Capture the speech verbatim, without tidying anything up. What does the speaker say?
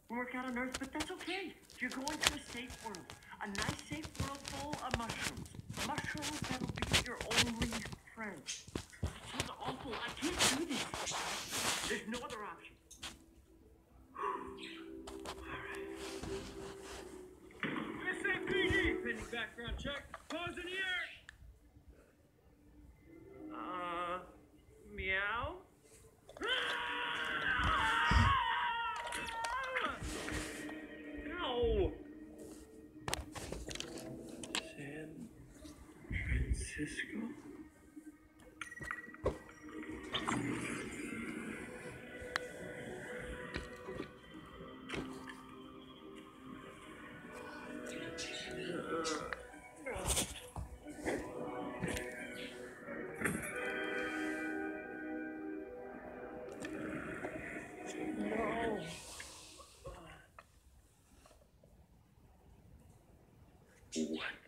work out on Earth, but that's okay. You're going to a safe world. A nice, safe world full of mushrooms. Mushrooms that'll be your only friend. This is awful. I can't do this. There's no other option. S A P D! Pending background check. Pause in the air! Uh, meow? No! San Francisco? No. What?